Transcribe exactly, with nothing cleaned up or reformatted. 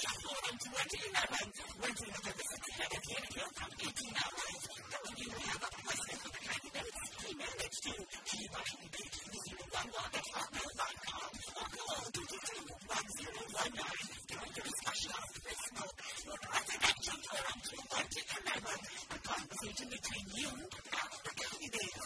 forum twenty eleven, renting the Mississippi Hill from eighteen hours. When you have a question for the candidates, he managed to keep on the zero one one at hotmail dot com or call two two two one zero one nine during the discussion of Facebook. Your presidential forum twenty eleven, a conversation between you and the candidates.